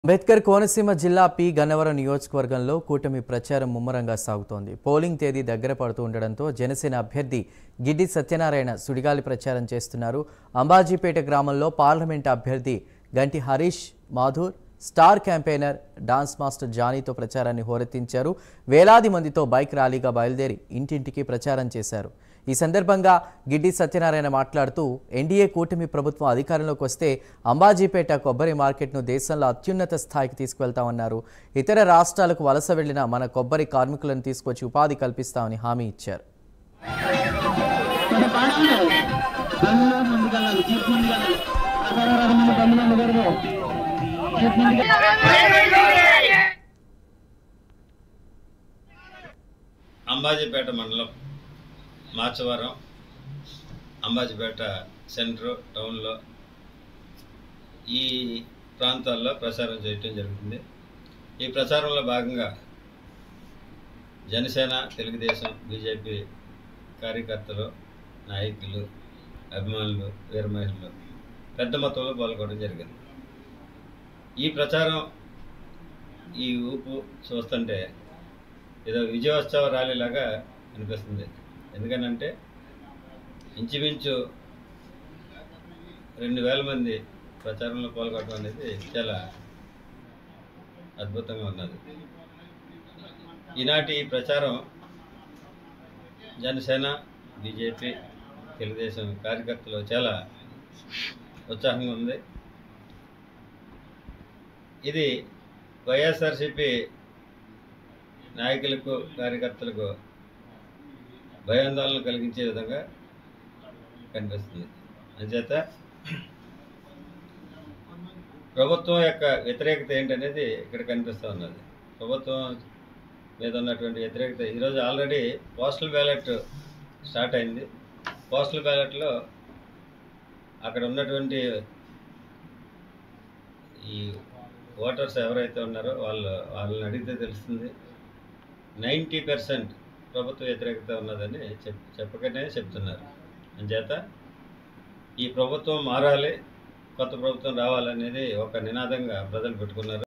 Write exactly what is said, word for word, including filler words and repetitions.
అంబేద్కర్ కోనసీమ జిల్లా పి గన్నవరం నియోజకవర్గంలో కూటమి ప్రచారం ముమ్మరంగా సాగుతోంది. పోలింగ్ తేదీ దగ్గర పడుతూ ఉండడంతో జనసేన అభ్యర్థి గిడ్డి సత్యనారాయణ సుడిగాలి ప్రచారం చేస్తున్నారు. అంబాజీపేట గ్రామంలో పార్లమెంట్ అభ్యర్థి Ganti Harish Madhur star campaigner dance master జానీతో ప్రచారాన్ని హోరెత్తించారు. వేలాది మందితో బైక్ ర్యాలీగా బయలుదేరి ఇంటింటికి ప్రచారం చేశారు. ఈ సందర్భంగా గిడ్డి సత్యనారాయణ మాట్లాడుతూ ఎన్డీఏ కూటమి ప్రభుత్వం అధికారంలోకి వస్తే అంబాజీపేట కొబ్బరి మార్కెట్ను దేశంలో అత్యున్నత స్థాయికి తీసుకువెళ్తామన్నారు. ఇతర రాష్ట్రాలకు వలస వెళ్లిన మన కొబ్బరి కార్మికులను తీసుకొచ్చి ఉపాధి కల్పిస్తామని హామీ ఇచ్చారు. అంబాజీపేట మండలం మార్చవరం అంబాజీపేట సెంటర్ టౌన్లో ఈ ప్రాంతాల్లో ప్రచారం చేయటం జరుగుతుంది. ఈ ప్రచారంలో భాగంగా జనసేన, తెలుగుదేశం, బీజేపీ కార్యకర్తలు, నాయకులు, అభిమానులు, వీర మహిళలు పెద్ద మొత్తంలో పాల్గొనడం జరిగింది. ఈ ప్రచారం ఈ ఊపు చూస్తుంటే ఏదో విజయోత్సవ ర్యాలీలాగా అనిపిస్తుంది. ఎందుకనంటే ఇంచుమించు రెండు వేల మంది ప్రచారంలో పాల్గొనడం అనేది చాలా అద్భుతంగా ఉన్నది. ఈనాటి ప్రచారం జనసేన, బీజేపీ, తెలుగుదేశం కార్యకర్తలు చాలా ఉత్సాహంగా ఉంది. ఇది వైఎస్ఆర్సీపీ నాయకులకు, కార్యకర్తలకు భయాందోళన కలిగించే విధంగా కనిపిస్తుంది. అంచేత ప్రభుత్వం యొక్క వ్యతిరేకత ఏంటనేది ఇక్కడ కనిపిస్తూ ఉన్నది. ప్రభుత్వం మీద ఉన్నటువంటి వ్యతిరేకత ఈరోజు ఆల్రెడీ పోస్టల్ బ్యాలెట్ స్టార్ట్ అయింది. పోస్టల్ బ్యాలెట్లో అక్కడ ఉన్నటువంటి ఈ ఓటర్స్ ఎవరైతే ఉన్నారో వాళ్ళు వాళ్ళని అడిగితే తెలుస్తుంది. నైంటీ పర్సెంట్ ప్రభుత్వ వ్యతిరేకత ఉన్నదని చెప్ చెప్పకనే చెప్తున్నారు. అంచేత ఈ ప్రభుత్వం మారాలి, కొత్త ప్రభుత్వం రావాలనేది ఒక నినాదంగా ప్రజలు పెట్టుకున్నారు.